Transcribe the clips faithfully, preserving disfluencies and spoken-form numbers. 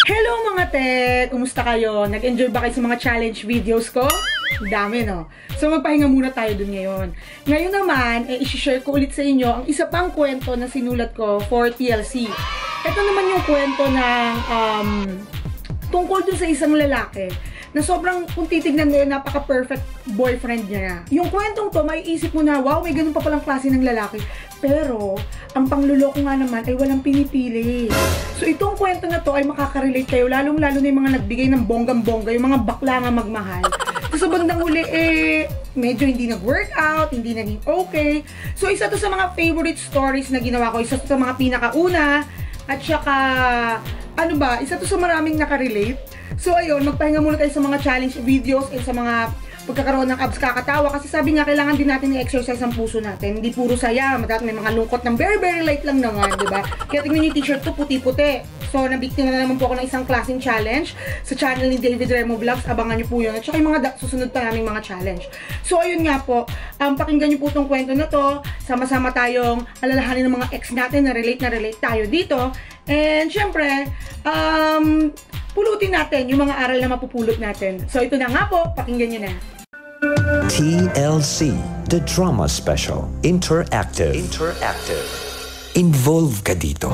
Hello mga te! Kumusta kayo? Nag-enjoy ba kayo sa mga challenge videos ko? Dami, no? So magpahinga muna tayo dun ngayon. Ngayon naman, eh, isi-share ko ulit sa inyo ang isa pang kwento na sinulat ko for T L C. Ito naman yung kwento ng um, tungkol dun sa isang lalaki na sobrang, kung titignan nyo, napaka-perfect boyfriend niya. Yung kwentong to, may isip mo na, wow, may ganun pa palang klase ng lalaki. Pero, ang pangluloko nga naman ay walang pinipili. So, itong kwento na to ay makaka-relate kayo, lalong-lalo na yung mga nagbigay ng bonggang-bongga, yung mga bakla nga magmahal. So, sa bandang huli, eh, medyo hindi nag-workout, hindi naging okay. So, isa to sa mga favorite stories na ginawa ko, isa to sa mga pinakauna, at saka, ano ba, isa to sa maraming nakarelate. So ayun, magpahinga muna tayo sa mga challenge videos and sa mga pagkakaroon ng abs kakatawa kasi sabi nga kailangan din natin i-exercise ang puso natin. Hindi puro saya, dapat may mga lungkot ng very very light lang naman, di ba? Kaya tingnan yung t-shirt ko, puti-puti. So nabiktima na naman po ako ng isang klaseng challenge sa channel ni David Remo Vlogs. Abangan niyo po yun. At saka yung mga susunod pa naming mga challenge. So ayun nga po, um, pakinggan niyo po itong kwento na to. Sama-sama tayong alalahanin ng mga ex natin na relate na relate tayo dito. And syempre, um, pulutin natin yung mga aral na mapupulot natin. So ito na nga po, pakinggan nyo na. T L C, The Drama Special, Interactive. Interactive. Involve ka dito.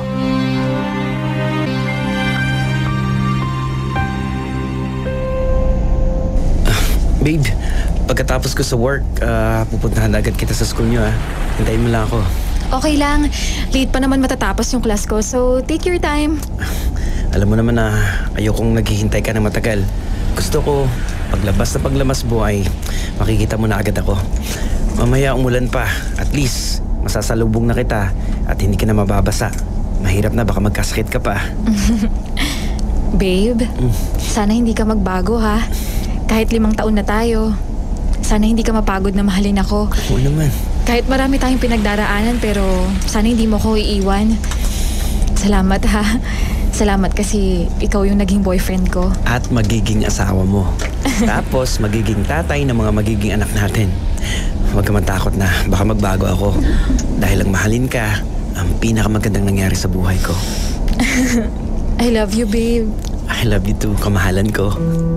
Uh, babe, pagkatapos ko sa work, uh, pupuntahan agad kita sa school nyo, ah. Hintayin mo lang ako. Okay lang. Late pa naman matatapos yung class ko, so take your time. Alam mo naman na ayokong naghihintay ka na matagal. Gusto ko, paglabas na paglamas buhay, makikita mo na agad ako. Mamaya umulan pa, at least masasalubong na kita at hindi ka na mababasa. Mahirap na, baka magkasakit ka pa. Babe, mm. sana hindi ka magbago ha. Kahit limang taon na tayo, sana hindi ka mapagod na mahalin ako. Oo naman. Kahit marami tayong pinagdaraanan, pero sana hindi mo ko iiwan. Salamat ha. Salamat kasi ikaw yung naging boyfriend ko. At magiging asawa mo. Tapos magiging tatay ng mga magiging anak natin. Huwag ka man takot na baka magbago ako. Dahil ang mahalin ka, ang pinakamagandang nangyari sa buhay ko. I love you, babe. I love you too, kamahalan ko.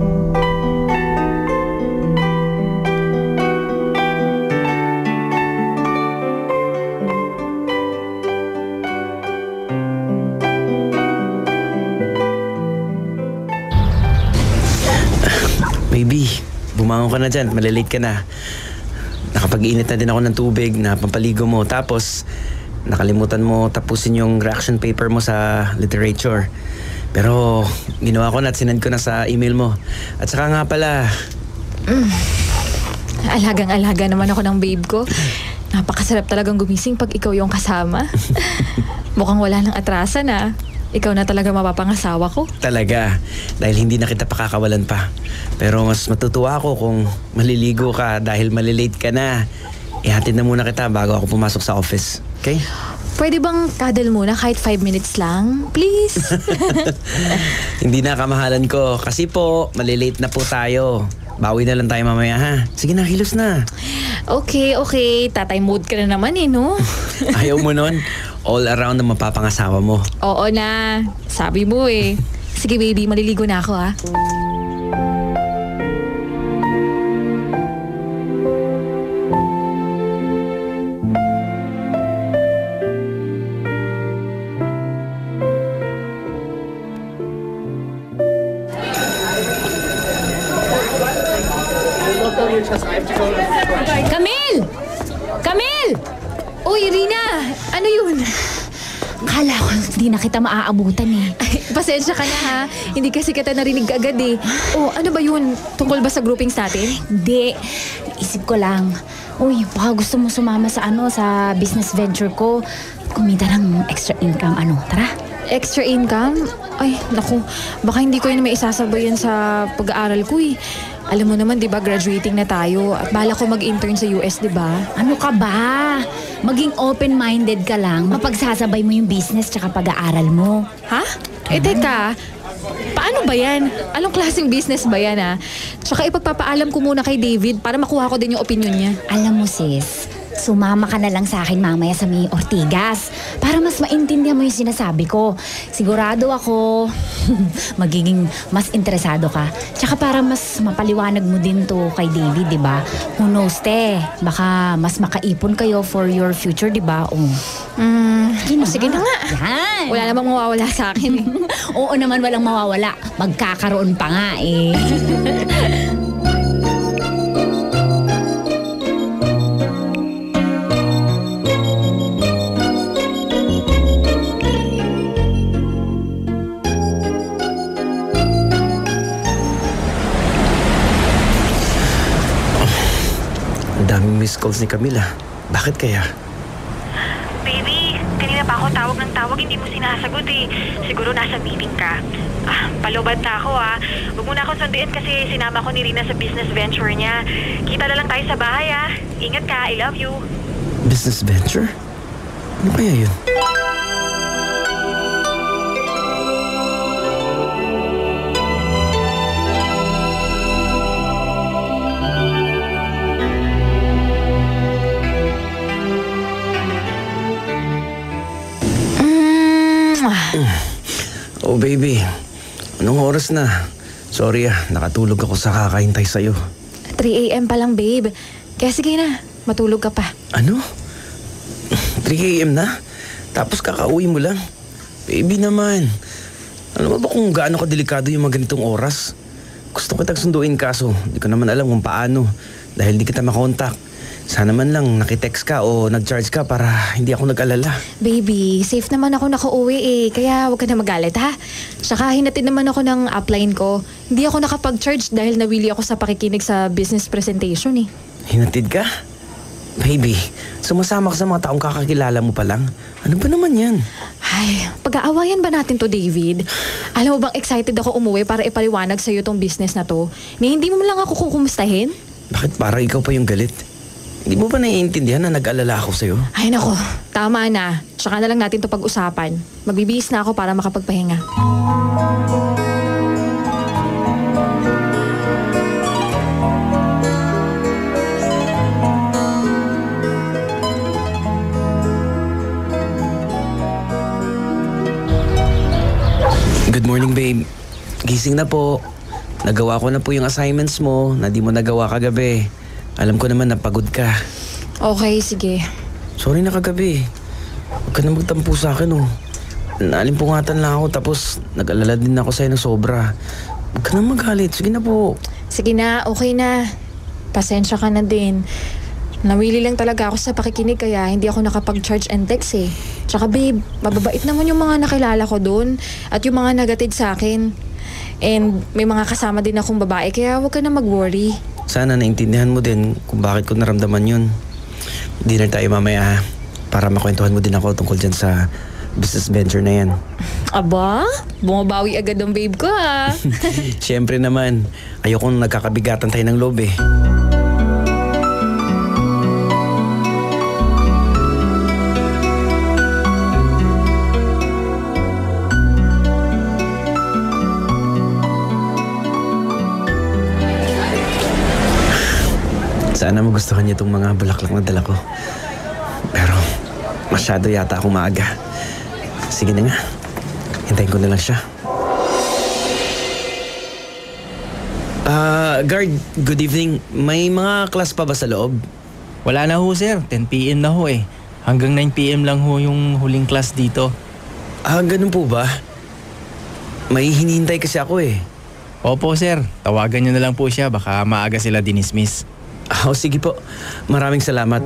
Baby, bumangon ka na dyan. Malilate ka na. Nakapag-iinit na din ako ng tubig na pampaligo mo. Tapos, nakalimutan mo tapusin yung reaction paper mo sa literature. Pero, ginawa ko na at sinend ko na sa email mo. At saka nga pala... Mm. Alagang-alaga naman ako ng babe ko. Napakasarap talagang gumising pag ikaw yung kasama. Mukhang wala nang atrasan ah. Ikaw na talaga mapapangasawa ko. Talaga. Dahil hindi na kita pakakawalan pa. Pero mas matutuwa ako kung maliligo ka dahil malilate ka na. Ihatid na muna kita bago ako pumasok sa office. Okay? Pwede bang cuddle muna kahit five minutes lang? Please? Hindi na kamahalan ko. Kasi po, malilate na po tayo. Bawi na lang tayo mamaya ha. Sige na, kilos na. Okay, okay. Tatay mood ka na naman eh, no? Ayaw mo nun? All around na mapapangasawa mo. Oo na. Sabi mo eh. Sige baby, maliligo na ako ha. Camille! Camille! Uy, Rina! Ano yun? Kala ko hindi na kita maaabutan eh. Ay, pasensya ka na ha. Hindi kasi kita narinig agad eh. Oh, ano ba yun? Tungkol ba sa groupings natin? Hindi. Isip ko lang. Uy, baka gusto mo sumama sa ano, sa business venture ko. Kumita ng extra income, ano, tara. Extra income? Ay, naku. Baka hindi ko yun may isasabayan sa pag-aaral ko eh. Alam mo naman, di ba, graduating na tayo at bala ko mag-intern sa U S, di ba? Ano ka ba? Maging open-minded ka lang. Mapagsasabay mo yung business tsaka pag-aaral mo. Ha? Eh, teka. Paano ba yan? Anong klaseng business ba yan, ha? Tsaka ipagpapaalam ko muna kay David para makuha ko din yung opinion niya. Alam mo, sis, sumama ka na lang sa akin mamaya sa may Ortigas para mas maintindihan mo yung sinasabi ko. Sigurado ako magiging mas interesado ka. Tsaka para mas mapaliwanag mo din to kay David, di ba? Who knows, te? Baka mas makaipon kayo for your future, di ba? Oh. Mm, Sige na. sige na nga. Yan. Wala namang mawawala sa akin eh. Oo naman, walang mawawala. Magkakaroon pa nga eh. Ang daming missed calls ni Camila. Bakit kaya? Baby, kanina pa ako tawag ng tawag, hindi mo sinasagot eh. Siguro nasa meeting ka. Ah, palubad na ako ah. Huwag mo na ako sunduin kasi sinama ko ni Rina sa business venture niya. Kita na lang tayo sa bahay ah. Ingat ka, I love you. Business venture? Ano kaya yun? Oh baby, anong oras na? Sorry ah, nakatulog ako sa kakahintay sa'yo. three a.m. pa lang, babe. Kaya sige na, matulog ka pa. Ano? three a.m. na? Tapos kakauwi mo lang? Baby naman, alam mo ba kung gaano kadelikado yung mga ganitong oras? Gusto kitang sunduin kaso di ko naman alam kung paano dahil di kita makontak. Sana man lang nakitext ka o nag-charge ka para hindi ako nag-alala. Baby, safe naman ako nakauwi eh. Kaya huwag ka na magalit ha. Tsaka hinatid naman ako ng upline ko. Hindi ako nakapag-charge dahil nawili ako sa pakikinig sa business presentation eh. Hinatid ka? Baby, sumasama ka sa mga taong kakakilala mo pa lang. Ano ba naman yan? Ay, pag-aawayan ba natin to, David? Alam mo bang excited ako umuwi para ipaliwanag sa'yo tong business na to? Ni hindi mo lang ako kukumustahin? Bakit parang ikaw pa yung galit? Hindi mo ba naiintindihan na nag-alala ako sa'yo? Ay nako, tama na. Tsaka na lang natin to pag-usapan. Magbibihis na ako para makapagpahinga. Good morning, babe. Gising na po. Nagawa ko na po yung assignments mo na di mo nagawa kagabi. Alam ko naman na pagod ka. Okay, sige. Sorry na kagabi. Huwag ka na magtampo sa akin, oh. Naalimpungatan lang ako tapos nag-alala din ako sa'yo ng sobra. Huwag ka na magalit. Sige na po. Sige na, okay na. Pasensya ka na din. Nawili lang talaga ako sa pakikinig kaya hindi ako nakapag-charge and text eh. Tsaka babe, mababait naman yung mga nakilala ko doon at yung mga nagatid sa akin. And may mga kasama din akong babae kaya huwag ka na mag-worry. Sana naintindihan mo din kung bakit ko naramdaman yun. Dinner tayo mamaya para makwentuhan mo din ako tungkol dyan sa business venture na yan. Aba, bumabawi agad ang babe ko ha. Siyempre naman, ayokong nagkakabigatan tayo ng loob eh. Sana magustuhan niya itong mga bulaklak na dala ko. Pero masyado yata akong maaga. Sige na nga. Hintayin ko na lang siya. Ah, guard, good evening. May mga class pa ba sa loob? Wala na ho sir, ten p.m. na ho eh. Hanggang nine p.m. lang ho yung huling class dito. Ah, ganun po ba? May hinihintay kasi ako eh. Opo sir, tawagan nyo na lang po siya, baka maaga sila dinismiss. Ah, oh, sige po. Maraming salamat.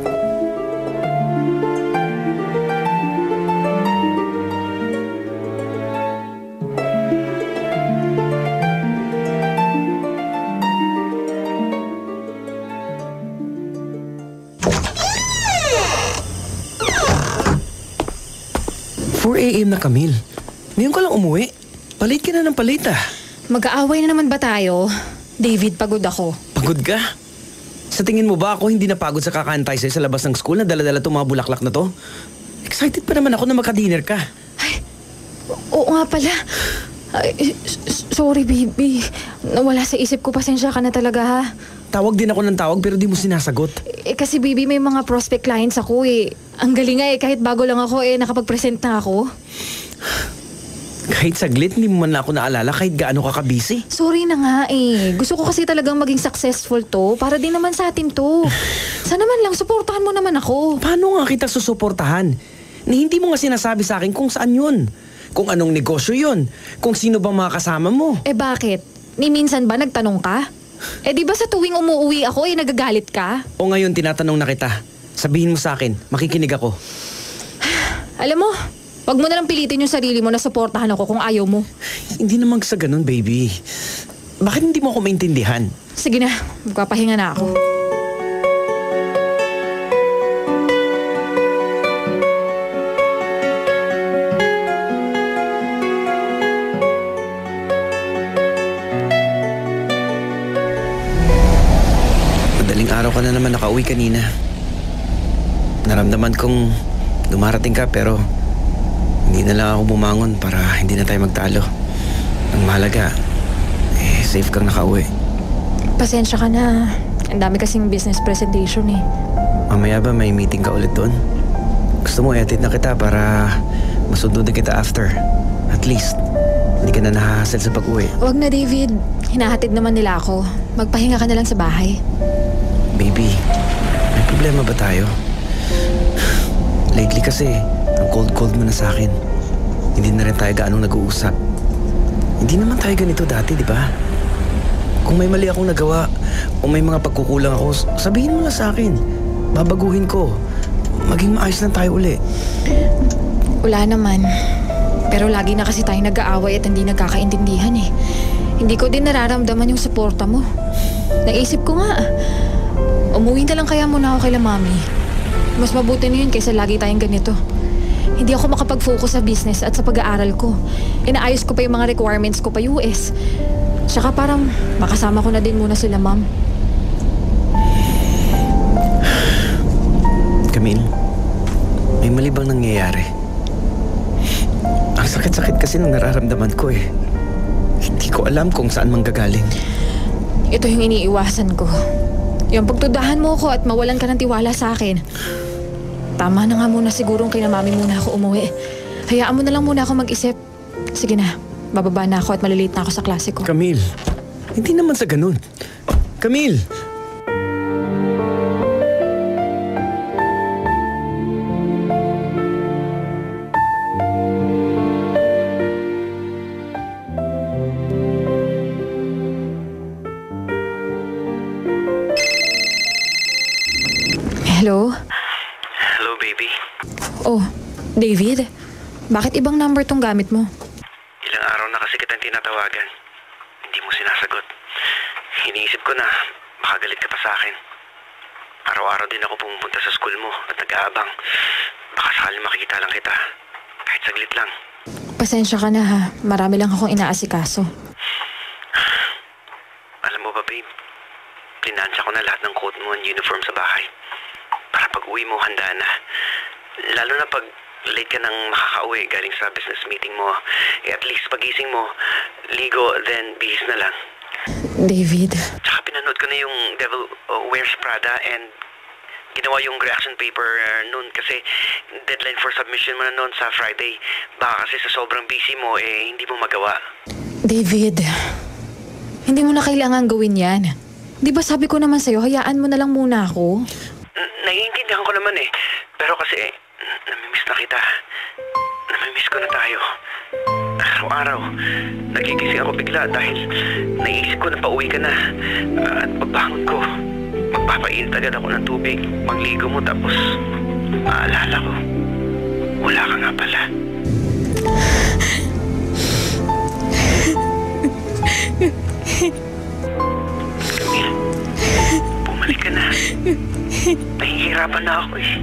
four a.m. na, Camille. Ngayon ka lang umuwi. Palit ka na ng palit ah. Mag-aaway na naman ba tayo? David, pagod ako. Pagod ka? Sa tingin mo ba ako hindi napagod sa kakaantay sa'yo sa labas ng school na dala-dala itong mga bulaklak na to? Excited pa naman ako na magka-dinner ka. Ay, oo nga pala. Ay, s- sorry, baby. Nawala sa isip ko. Pasensya ka na talaga, ha? tawag din ako ng tawag pero di mo sinasagot. Eh kasi baby, may mga prospect clients ako eh. Ang galing nga eh, kahit bago lang ako eh, nakapag-present na ako. Kahit saglit, hindi mo man lang ako naalala kahit gaano ka ka-busy. Sorry na nga eh. Gusto ko kasi talagang maging successful to para din naman sa atin to. Sana man lang, suportahan mo naman ako. Paano nga kita susuportahan? Ni hindi mo nga sinasabi sa akin kung saan yun. Kung anong negosyo yun. Kung sino bang mga kasama mo. Eh bakit? Ni minsan ba nagtanong ka? Eh di ba sa tuwing umuwi ako eh nagagalit ka? O ngayon tinatanong na kita. Sabihin mo sa akin, makikinig ako. Alam mo, wag mo na lang pilitin yung sarili mo na suportahan ako kung ayaw mo. Hindi naman sa ganun, baby. Bakit hindi mo ako maintindihan? Sige na, magpapahinga na ako. Madaling araw ka na naman nakauwi kanina. Naramdaman kong dumarating ka pero hindi na lang ako bumangon para hindi na tayo magtalo. Ang mahalaga, eh, safe kang nakauwi. Pasensya ka na. Ang dami kasing business presentation eh. Mamaya ba may meeting ka ulit doon? Gusto mo i-attend na kita para masundo din kita after. At least, hindi ka na nahahassle sa pag-uwi. Wag na David, hinahatid naman nila ako. Magpahinga ka na lang sa bahay. Baby, may problema ba tayo? Lately kasi, ang cold-cold mo na sa akin. Hindi na rin tayo gaanong nag-uusap. Hindi naman tayo ganito dati, di ba? Kung may mali akong nagawa o may mga pagkukulang ako, sabihin mo na sa akin. Babaguhin ko. Maging maayos lang tayo uli. Wala naman. Pero lagi na kasi tayo nag-aaway at hindi nagkakaintindihan eh. Hindi ko din nararamdaman yung suporta mo. Naisip ko nga, umuwi na lang kaya muna ako kay la mami. Mas mabuti na yun kaysa lagi tayong ganito. Hindi ako makapag-focus sa business at sa pag-aaral ko. Inaayos ko pa yung mga requirements ko pa U S. Tsaka parang makasama ko na din muna sila, ma'am. Camille, may mali bang nangyayari? Ang sakit-sakit kasi nang nararamdaman ko eh. Hindi ko alam kung saan manggagaling. Ito yung iniiwasan ko. Yung pagtudahan mo ko at mawalan ka ng tiwala sa akin. Tama na nga muna sigurong kay na mami muna ako umuwi. Hayaan mo na lang muna ako mag-isip. Sige na, bababa na ako at malilate na ako sa klase ko. Camille, hindi naman sa ganun. Camille! Hello? Hello, baby. Oh, David? Bakit ibang number tong gamit mo? Ilang araw na kasi kitang tinatawagan. Hindi mo sinasagot. Iniisip ko na baka galit ka pa sa akin. Araw-araw din ako pumupunta sa school mo at nag-aabang. Baka sakali makikita lang kita. Kahit saglit lang. Pasensya ka na ha. Marami lang akong inaasikaso. Alam mo ba, babe? Plinansya ko na lahat ng coat mo and uniform sa bahay. Para pag uwi mo, handa na. Lalo na pag late ka nang makakauwi galing sa business meeting mo. Eh at least pagising mo, ligo, then bihis na lang. David. Tsaka pinanood ko na yung Devil uh, Wears Prada and ginawa yung reaction paper uh, noon kasi deadline for submission mo na noon sa Friday. Baka kasi sa sobrang busy mo, eh hindi mo magawa. David, hindi mo na kailangan gawin yan. Di ba sabi ko naman sa'yo, hayaan mo na lang muna ako? N- naiintindihan ko naman eh. Pero kasi, n- namimiss na kita. Namimiss ko na tayo. Araw-araw, nagigising ako bigla dahil naisip ko na pauwi ka na. Uh, at pagbangon ko, magpapainit agad ako ng tubig. Magligo mo tapos, maalala ko, wala ka nga pala. Camille, bumalik ka na. Nahihirapan na ako eh.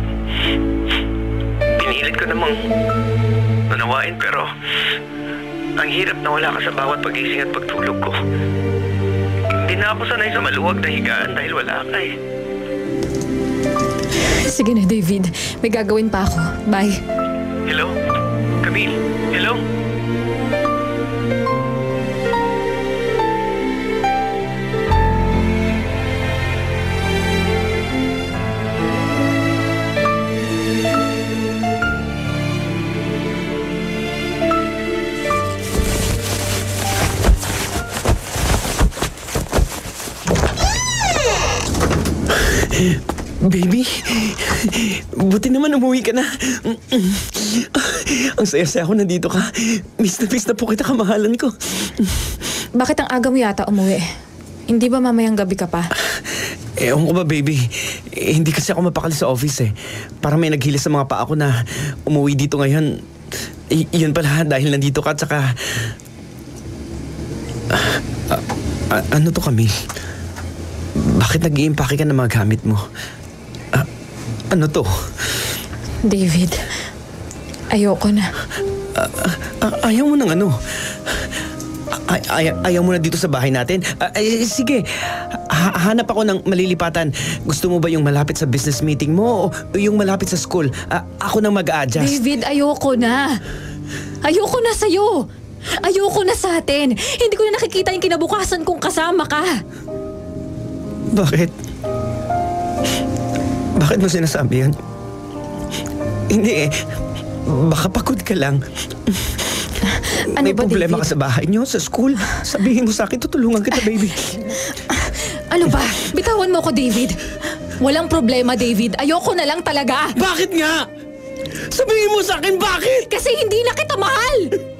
Pinilit ko namang manawain pero ang hirap na wala ka sa bawat pagising at pagtulog ko. Hindi na ako sanay sa maluwag na higaan dahil wala ka eh. Sige na, David. May gagawin pa ako. Bye. Hello? Camille? Hello? Baby, buti naman umuwi ka na. Ang saya-saya ko nandito ka. Miss na miss na po kita, kamahalan ko. Bakit ang aga mo yata umuwi? Hindi ba mamayang gabi ka pa? Ewan ko ba, baby. Eh, hindi kasi ako mapakali sa office eh. Parang may naghilis sa mga paa ko na umuwi dito ngayon. I- yun pala, dahil nandito ka, tsaka... Ah, ah, ah, ano to, Camille? Bakit nag-i-impake ka ng mga gamit mo? Ah, ano to? David, ayoko na. Ah, ah, ayaw mo ng ano? Ay, ay, ayaw mo na dito sa bahay natin? Ah, ay, sige, ha- hanap ako ng malilipatan. Gusto mo ba yung malapit sa business meeting mo o yung malapit sa school? Ah, ako nang mag-a-adjust. David, ayoko na. Ayoko na sa'yo. Ayoko na sa atin. Hindi ko na nakikita yung kinabukasan kung kasama ka. Bakit? Bakit mo sinasabi yan? Hindi eh. Baka pagod ka lang. Ano May ba, problema David? ka sa bahay niyo, sa school. Sabihin mo sa akin, tutulungan kita, baby. Ano ba? Bitawan mo ko, David. Walang problema, David. Ayoko na lang talaga. Bakit nga? Sabihin mo sa akin, bakit? Kasi hindi na kita mahal.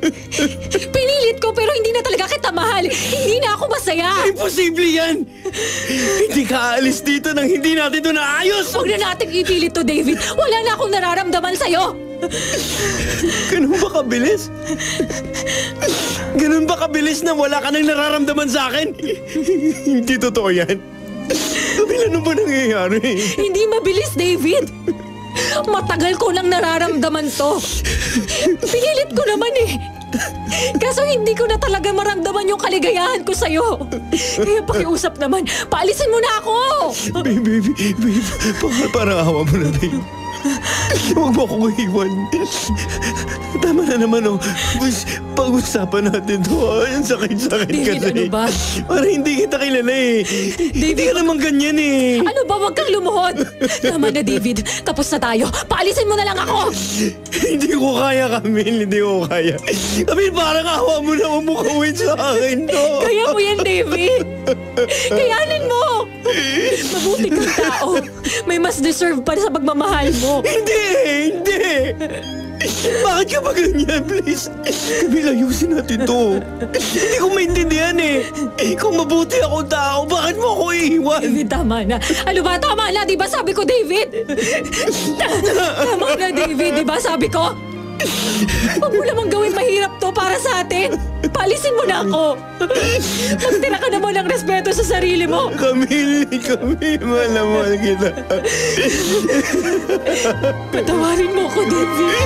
Pinilit ko pero hindi na talaga kita mahal. Hindi na ako masaya. Imposible yan! Hindi ka aalis dito nang hindi natin ito naayos! Huwag na natin ipilit to, David. Wala na akong nararamdaman sa'yo. Ganun ba kabilis? Ganun ba kabilis na wala ka nang nararamdaman sa akin? Hindi totoo yan. Camille, ano ba nangyayari? Hindi mabilis, David. Matagal ko nang nararamdaman to. Pinilit ko naman eh. Kaso hindi ko na talaga maramdaman yung kaligayahan ko sa'yo. Kaya pakiusap naman, paalisin mo na ako! Babe, babe, babe, parang, parang awa mo na, babe. Huwag mo akong iwan. Tama na naman, oh. Please, pag-usapan natin to. Ah. Ang sakit-sakit David, kasi. ano ba? Parang hindi kita kilala eh. Hindi ka naman ganyan eh. Ano ba? Huwag kang lumuhod. Tama na, David. Tapos na tayo. Paalisin mo na lang ako. Hindi ko kaya, Camille. Hindi ko kaya. Camille, parang awa mo na umukawin sa akin to. Kaya mo yan, David. Kayanin mo. Mabuti kang tao. May mas deserve pa sa pagmamahal mo. Hindi! Hindi! Bakit ka ba ganyan, please? Camille, ayusin natin to. Hindi ko maintindihan eh. Kung mabuti akong tao, bakit mo ako iiwan? David, tama na. Ano ba? Tama na. Di ba sabi ko, David? Tama na, David. Di ba sabi ko? Huwag mo namang gawin mahirap to para sa atin. Palisin mo na ako. Magtira ka naman ng respeto sa sarili mo. Camille, Camille, malaman kita. Patawarin mo ko, David.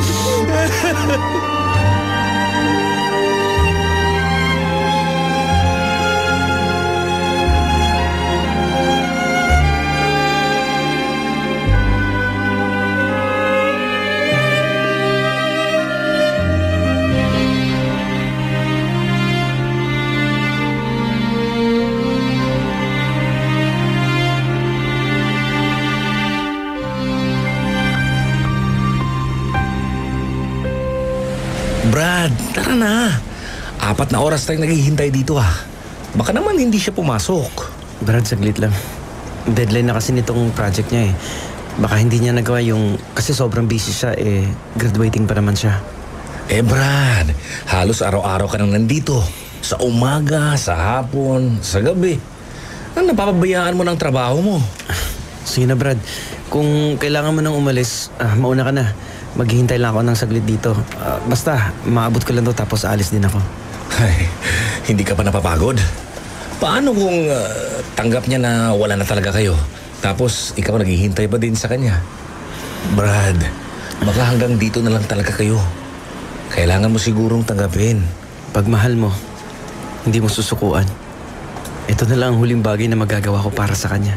Brad, tara na. Apat na oras tayong naghihintay dito ah. Baka naman hindi siya pumasok. Brad, saglit lang. Deadline na kasi nitong project niya eh. Baka hindi niya nagawa yung... Kasi sobrang busy siya eh. Graduating pa naman siya. Eh Brad, halos araw-araw ka nang nandito. Sa umaga, sa hapon, sa gabi. Ano napapabayaan mo ng trabaho mo? Sige na, Brad. Kung kailangan mo nang umalis, ah, mauna ka na. Maghihintay lang ako ng saglit dito. Ah, basta, maabot ko lang to tapos alis din ako. Ay, hindi ka pa napapagod? Paano kung uh, tanggap niya na wala na talaga kayo? Tapos ikaw naghihintay pa din sa kanya? Brad, baka hanggang dito na lang talaga kayo. Kailangan mo sigurong tanggapin. Pag mahal mo, hindi mo susukuan. Ito na lang ang huling bagay na magagawa ko para sa kanya.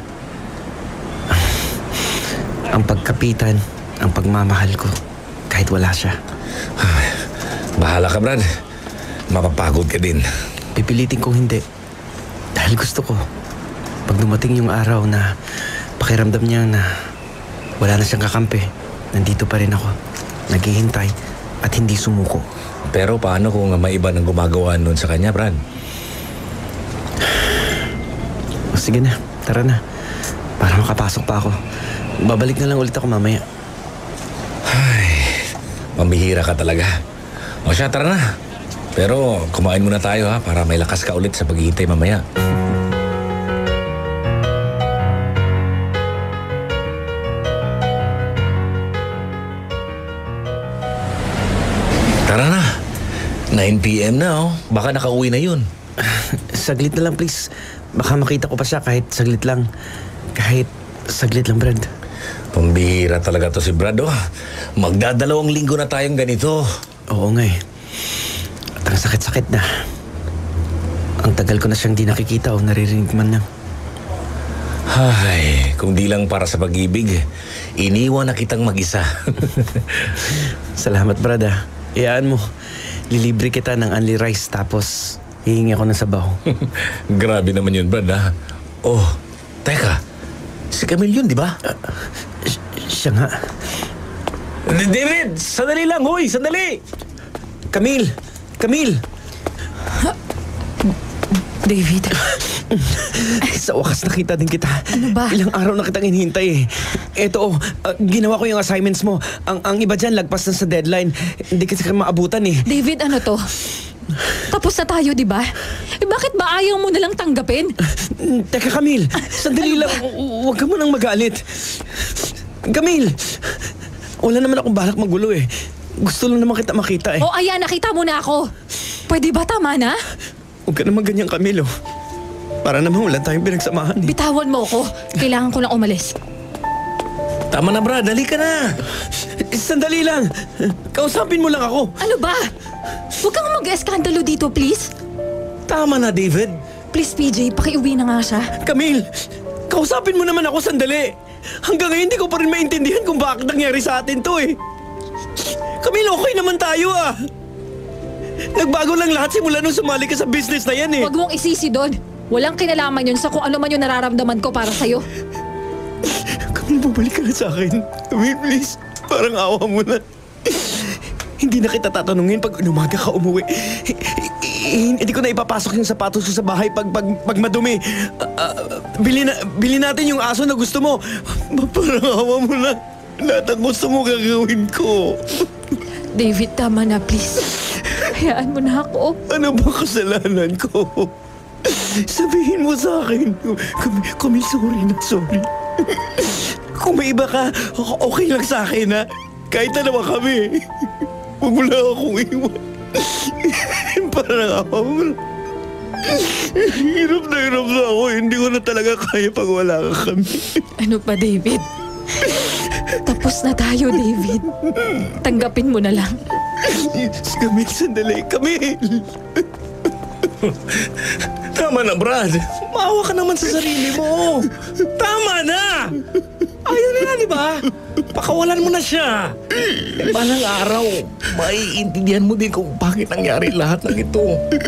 Ang pagkapitan, ang pagmamahal ko, kahit wala siya. Ay, bahala ka, Brad. Mapapagod ka din. Pipilitin kong hindi. Dahil gusto ko, pag dumating yung araw na pakiramdam niya na wala na siyang kakampi, nandito pa rin ako, naghihintay at hindi sumuko. Pero paano kung may iba nang gumagawa nun sa kanya, Brad? O sige na, tara na. Para makapasok pa ako. Babalik na lang ulit ako mamaya. Ay, pambihira ka talaga. O siya, tara na. Pero kumain muna tayo ha, para may lakas ka ulit sa paghihintay mamaya. Tara na. nine p.m. na oh. Baka nakauwi na yun. Saglit na lang please. Baka makita ko pa siya kahit saglit lang. Kahit saglit lang, Brad. Pambihira talaga to si Brad oh. Magdadalawang linggo na tayong ganito. Oo nga eh. At ang sakit-sakit na. Ang tagal ko na siyang di nakikita o naririnig man lang. Ay, kung di lang para sa pag-ibig, iniwan na kitang mag-isa. Salamat, Brad ah. Iyaan mo. Lilibre kita ng only rice tapos hihingi ako ng sabaw. Grabe naman yun, Brad ah. Oh, teka. Si Camille yun, di ba? Uh, siya nga. David, sandali lang, hoy, sandali! Camille! Camille! David. Sa wakas nakita din kita. Ano ba? Ilang araw na kitang hinihintay eh. Eto, uh, ginawa ko yung assignments mo. Ang, ang iba dyan, lagpas na sa deadline. Hindi kasi ka maabutan eh. David, ano to? Tapos na tayo, di ba? Eh bakit ba ayaw mo nalang tanggapin? Teka, Camille. Sandali lang. Huwag ka mo nang magalit. Camille! Wala naman akong balak magulo eh. Gusto lang naman kita makita eh. O ayan, nakita mo na ako. Pwede ba tama na? Huwag ka naman ganyan, Camille oh. Para naman wala tayong pinagsamahan eh. Bitawan mo ako. Kailangan ko lang umalis. Tama na, Brad. Dali ka na. Sandali lang. Kausapin mo lang ako. Ano ba? Huwag kang mag-eskandalo dito, please. Tama na, David. Please, P J, pakiuwi na nga siya. Camille, kausapin mo naman ako sandali. Hanggang ngayon, hindi ko pa rin maintindihan kung bakit nangyari sa atin to eh. Camille, okay naman tayo ah. Nagbago lang lahat simula nung sumali ka sa business na yan eh. Huwag mong isisi doon. Walang kinalaman yun sa kung ano man yung nararamdaman ko para sa'yo. Camille, bumalik ka na sa akin. Camille, please. Parang awa mo na. Hindi na kita tatanungin pag umaga ka umuwi. Hindi ko na ipapasok yung sapatos ko sa bahay pag, pag, pag madumi. Uh, uh, bili, na, bili natin yung aso na gusto mo. Parang awa mo na. Lahat ang gusto mo gagawin ko. David, tama na, please. Hayaan mo na ako. Ano ba kasalanan ko? Sabihin mo sa akin. Kami, kami sorry na sorry. Kung may iba ka, okay lang sa akin ha. Kahit na naman kami. Huwag mo lang akong iwan. Parang awa mo na. Hirap na hirap na ako. Hindi ko na talaga kaya pag wala ka kami. Ano pa, David? Tapos na tayo, David. Tanggapin mo na lang. Camille, sandali. Camille! Tama na, Brad. Maawa ka naman sa sarili mo. Tama na! Ayaw na, di ba? Pakawalan mo na siya. E balang araw, maiintindihan mo din kung bakit nangyari lahat ng ito.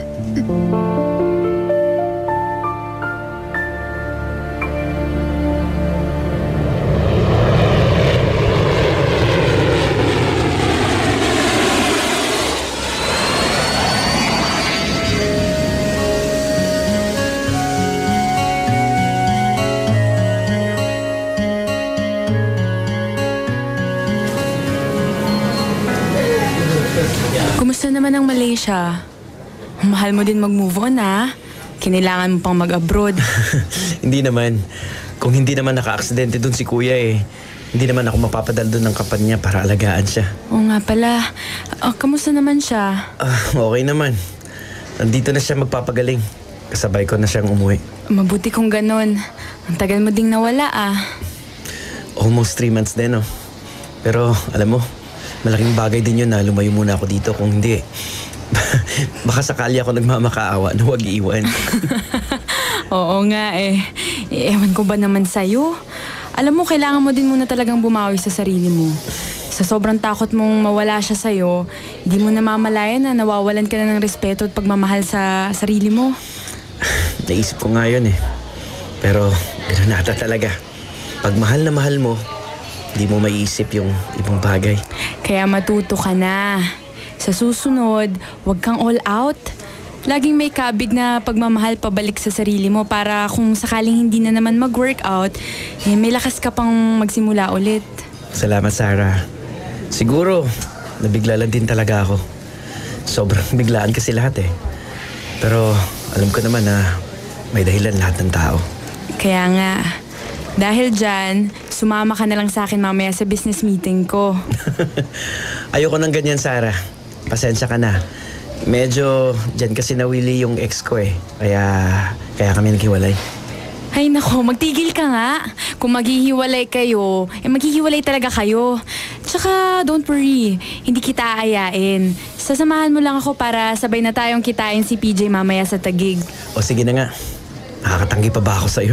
Kumusta naman ang Malaysia? Mahal mo din mag-move on, ha? Kinailangan mo pang mag-abroad. Hindi naman. Kung hindi naman naka-aksidente dun si Kuya eh, hindi naman ako mapapadal dun ng kapat niya para alagaan siya. Oo nga pala. Uh, kamusta naman siya? Ah, okay naman. Nandito na siya magpapagaling. Kasabay ko na siyang umuwi. Mabuti kung ganon. Ang tagal mo ding nawala, ah. Almost three months din, oh. Pero, alam mo, malaking bagay din yun na lumayo muna ako dito. Kung hindi, baka sakali ako nagmamakaawa na huwag iiwan. Oo nga eh. Ewan ko ba naman sa'yo? Alam mo, kailangan mo din muna talagang bumawi sa sarili mo. Sa sobrang takot mong mawala siya sa'yo, hindi mo namamalayan na nawawalan ka na ng respeto at pagmamahal sa sarili mo. Naisip ko nga yun eh. Pero, gano'n nata talaga. Pag mahal na mahal mo, hindi mo maiisip yung ibang bagay. Kaya matuto ka na. Sa susunod, huwag kang all out. laging may kabig na pagmamahal pabalik sa sarili mo para kung sakaling hindi na naman mag-workout, eh, may lakas ka pang magsimula ulit. Salamat, Sarah. Siguro, nabigla lang din talaga ako. Sobrang biglaan kasi lahat eh. Pero alam ko naman na may dahilan lahat ng tao. Kaya nga, dahil dyan, sumama ka na lang sa akin mamaya sa business meeting ko. Ayoko ng ganyan, Sarah. Pasensya ka na. Medyo dyan kasi nawili yung ex ko eh. Kaya, kaya kami naghiwalay. Ay nako, magtigil ka nga. Kung maghihiwalay kayo, eh maghihiwalay talaga kayo. Tsaka, don't worry, hindi kita aayain. Sasamahan mo lang ako para sabay na tayong kitain si P J mamaya sa Taguig. O sige na nga, nakakatanggi pa ba ako sa'yo?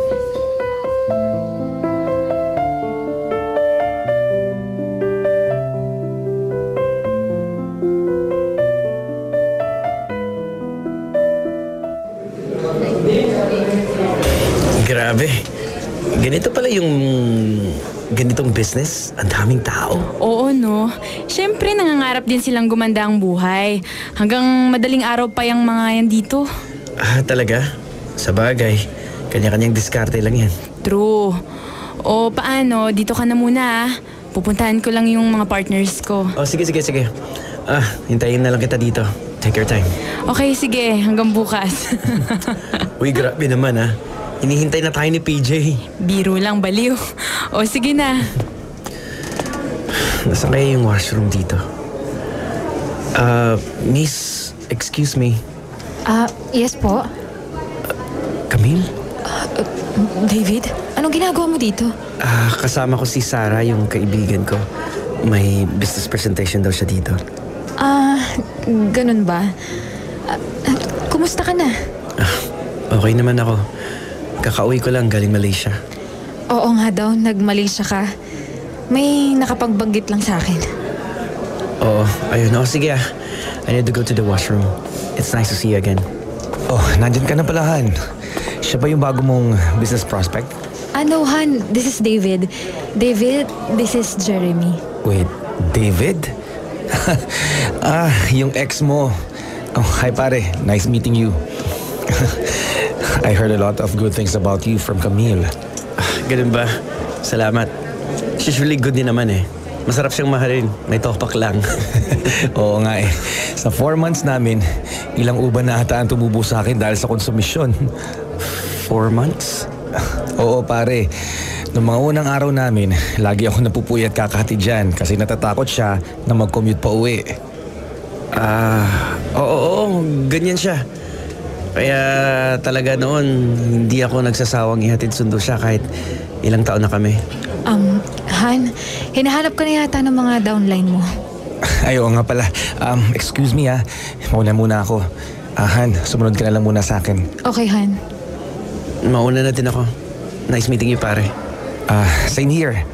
Grabe. Ganito pala yung ganitong business. Ang daming tao. Oo, no? Siyempre, nangangarap din silang gumanda ang buhay. Hanggang madaling araw pa yung mga yan dito. Ah, talaga? Sa bagay, kanya-kanyang diskarte lang yan. True. O paano, dito ka na muna ah. Pupuntahan ko lang yung mga partners ko. Oh, sige, sige, sige. Ah, hintayin na lang kita dito. Take your time. Okay, sige. Hanggang bukas. Uy, grabe naman ah. Hinihintay na tayo ni P J. Biro lang, baliw. O, sige na. Nasaan kaya yung washroom dito? Ah, uh, miss, excuse me. Ah, uh, yes po. Uh, Camille? Uh, uh, David, anong ginagawa mo dito? Ah, uh, kasama ko si Sarah, yung kaibigan ko. May business presentation daw siya dito. Ah, uh, ganun ba? Uh, uh, kumusta ka na? Uh, okay naman ako. Kakauwi ko lang galing Malaysia. Oo nga daw, nag-Malaysia ka. May nakapagbanggit lang sa akin. Oo, ayun. O, sige ah. I need to go to the washroom. It's nice to see you again. Oh, nandyan ka na pala, Han. Siya ba yung bago mong business prospect? Ah, no, Han. This is David. David, this is Jeremy. Wait, David? Ah, yung ex mo. Oh, hi pare. Nice meeting you. I heard a lot of good things about you from Camille. Ah, ganun ba? Salamat. She's really good din naman eh. Masarap siyang mahalin. May topak lang. Oo nga eh. Sa four months namin, ilang uban na ata ang tumubo sa akin dahil sa konsumisyon. Four months? Oo pare. Noong mga unang araw namin, lagi ako napupuyat kakahati dyan kasi natatakot siya na mag-commute pa uwi. Ah, oo, oo, ganyan siya. Kaya talaga noon, hindi ako nagsasawang ihatid sundo siya kahit ilang taon na kami. Um, Han, hinahanap ka na yata ng mga downline mo. Ay, oo nga pala. Um, excuse me ah. Mauna muna ako. Ah, Han, sumunod ka na lang muna sa akin. Okay, Han. Mauna na din ako. Nice meeting you, pare. Ah, same here.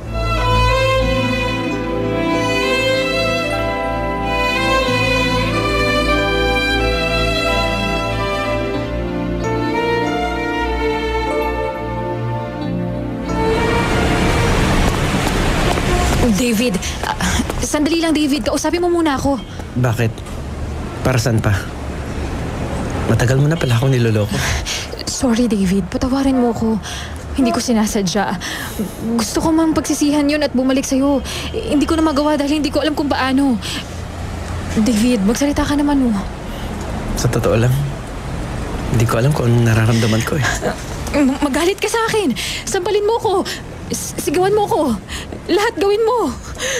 David, uh, sandali lang David, kausapin mo muna ako. Bakit? Para saan pa? Matagal mo na pala akong niloloko. Sorry David, patawarin mo ko. Hindi ko sinasadya. Gusto ko mang pagsisihan yun at bumalik sa'yo. Eh, hindi ko na magawa dahil hindi ko alam kung paano. David, magsalita ka naman mo. Sa totoo lang, hindi ko alam kung anong nararamdaman ko eh. M- magalit ka sa akin. Sampalin mo ko. S- sigawan mo ko. Lahat gawin mo.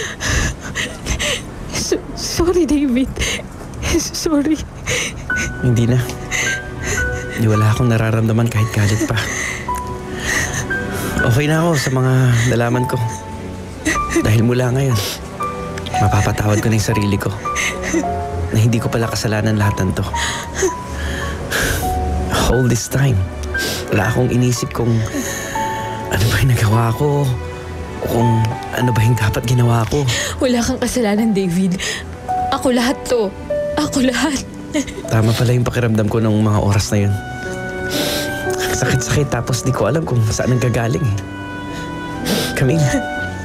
So- sorry, David. Sorry. Hindi na. Hindi wala akong nararamdaman kahit galit pa. Okay na ako sa mga nalaman ko. Dahil mula ngayon, mapapatawad ko na yung sarili ko na hindi ko pala kasalanan lahat ng to. All this time, wala akong inisip kung ano ba yung nagawa ko o kung ano ba yung dapat ginawa ko. Wala kang kasalanan, David. Ako lahat to. Ako lahat. Tama pala yung pakiramdam ko nung mga oras na yun. Sakit-sakit tapos di ko alam kung saan ang gagaling eh. Camille,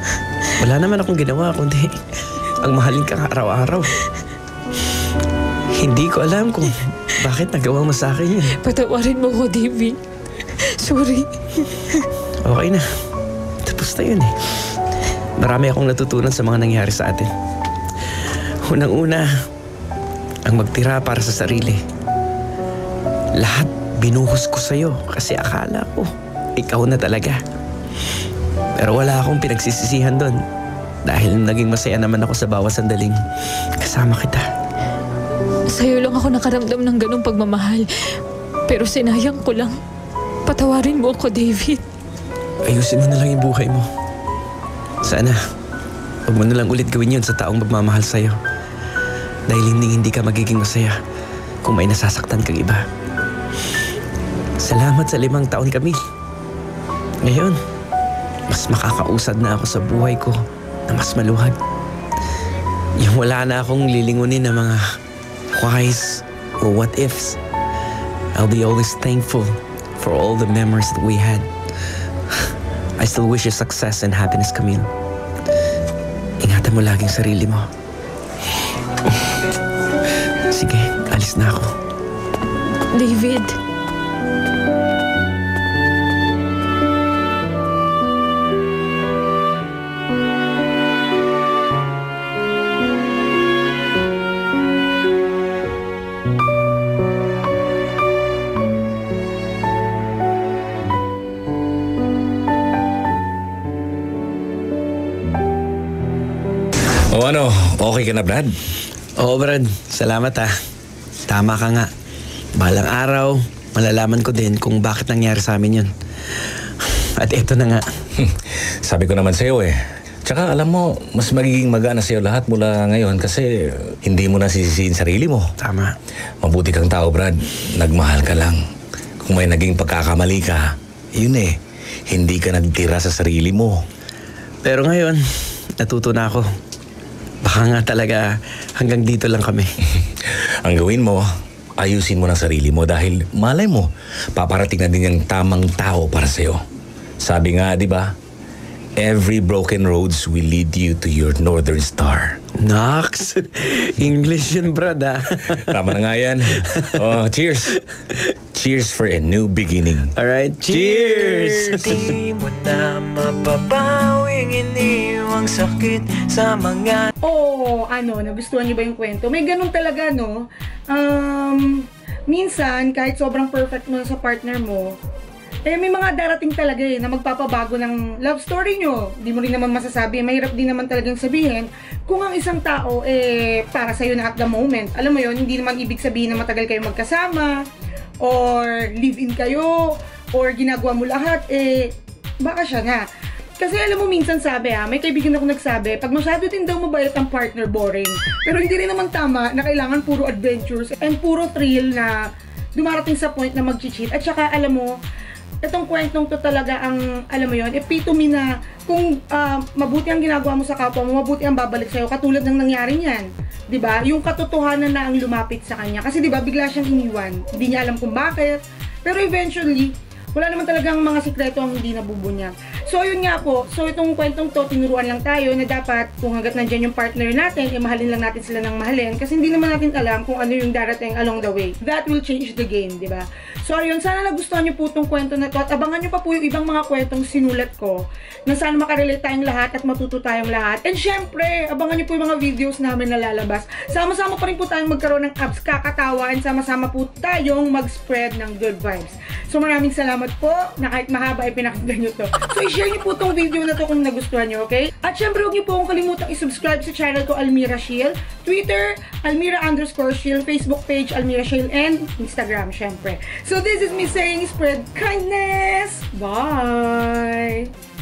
wala naman akong ginawa kundi ang mahalin ka araw-araw. Hindi ko alam kung bakit nagawa mo sa akin yun. Patawarin mo ko, David. Sorry. Okay na. Tapos na yun eh. Marami akong natutunan sa mga nangyari sa atin. Unang-una, ang magtira para sa sarili. Lahat binuhos ko sa'yo kasi akala ko ikaw na talaga. Pero wala akong pinagsisisihan doon dahil naging masaya naman ako sa bawat sandaling kasama kita. Sa'yo lang ako nakaramdam ng ganong pagmamahal. Pero sinayang ko lang. Patawarin mo ako, David. Ayusin mo na lang yung buhay mo. Sana, huwag mo na lang ulit gawin yun sa taong magmamahal sa'yo. Dahil hindi hindi ka magiging masaya kung may nasasaktan kang iba. Salamat sa limang taon, Camille. Ngayon, mas makakausad na ako sa buhay ko na mas maluhag. Yung wala na akong lilingunin na mga whys or what ifs. I'll be always thankful for all the memories that we had. I still wish you success and happiness, Camille. Ingatan mo laging sarili mo. Sige, alis na ako. David. O ano, okay ka na, Brad? Oo, Brad. Salamat ah. Tama ka nga. Balang araw, malalaman ko din kung bakit nangyari sa amin yun. At eto na nga. Sabi ko naman sa'yo eh. Tsaka alam mo, mas magiging magana sa'yo lahat mula ngayon kasi hindi mo na sisisiin sarili mo. Tama. Mabuti kang tao, Brad. Nagmahal ka lang. Kung may naging pagkakamali ka, yun eh. Hindi ka nagtira sa sarili mo. Pero ngayon, natuto na ako. Baka nga talaga hanggang dito lang kami. Ang gawin mo, ayusin mo ng sarili mo dahil malay mo, paparating na din yung tamang tao para sa'yo. Sabi nga, di ba? Every broken roads will lead you to your northern star. Nox! English yun, Brad, ah. Tama na nga yan. Oh, cheers! Cheers for a new beginning. Alright, cheers! Di mo na mapapawing iniwang sakit sa mga... Oh, ano, nagustuhan niyo ba yung kwento? May ganun talaga, no? Um, minsan, kahit sobrang perfect mo sa partner mo, eh may mga darating talaga eh na magpapabago ng love story nyo. Hindi mo rin naman masasabi. Mahirap din naman talagang sabihin kung ang isang tao eh para sa'yo na at the moment. Alam mo yon, hindi naman ibig sabihin na matagal kayo magkasama or live-in kayo or ginagawa mo lahat, eh baka siya na. Kasi alam mo, minsan sabi ha, may kaibigan ako nagsabi, pag masyado din daw mabayat ang partner, boring. Pero hindi rin naman tama na kailangan puro adventures and puro thrill na dumarating sa point na mag-cheat. At saka alam mo, itong kwentong to talaga ang, alam mo yon, epitome na kung uh, mabuti ang ginagawa mo sa kapwa mo, mabuti ang babalik sa'yo, katulad ng nangyari niyan. Diba? Yung katotohanan na ang lumapit sa kanya. Kasi diba, bigla siyang iniwan. Hindi niya alam kung bakit. Pero eventually, wala naman talagang mga sikreto ang hindi nabubunyag. So, yun nga po. So, itong kwentong to, tinuruan lang tayo na dapat, kung hanggat nandyan yung partner natin, eh, mahalin lang natin sila ng mahalin. Kasi hindi naman natin alam kung ano yung darating along the way. That will change the game, di ba? So, ayun. Sana nagustuhan nyo po itong kwento na to. At abangan nyo pa po yung ibang mga kwentong sinulat ko. Na sana makarelate tayong lahat at matuto tayong lahat. And syempre, abangan nyo po yung mga videos namin na lalabas. Sama-sama pa rin po tayong magkaroon ng apps kakatawa. And sama-sama po tayong mag-spread ng good vibes. So, maraming salamat po na kahit mahaba ay pinakinggan nyo to. So, i-share nyo po itong video na to kung nagustuhan nyo, okay? At syempre, huwag nyo po akong kalimutang i-subscribe sa channel ko, Almira Shiel. Twitter, Almira underscore Shiel. Facebook page, Almira Shiel. And Instagram, syempre. So, this is me saying spread kindness. Bye!